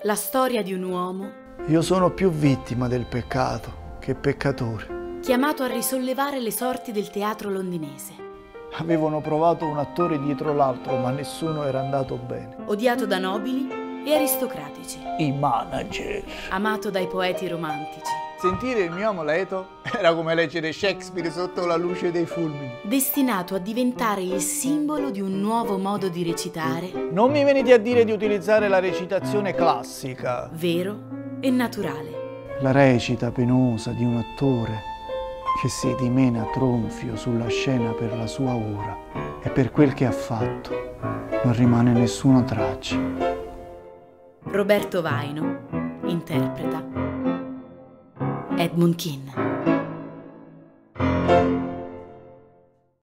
La storia di un uomo Io sono più vittima del peccato che peccatore. chiamato a risollevare le sorti del teatro londinese. Avevano provato un attore dietro l'altro, ma nessuno era andato bene. Odiato da nobili e aristocratici. I manager. Amato dai poeti romantici. Sentire il mio Amleto era come leggere Shakespeare sotto la luce dei fulmini. Destinato a diventare il simbolo di un nuovo modo di recitare, Non mi venite a dire di utilizzare la recitazione classica. vero e naturale. La recita penosa di un attore che si dimena tronfio sulla scena per la sua ora e per quel che ha fatto non rimane nessuna traccia. Roberto Vaino interpreta Edmund Kean.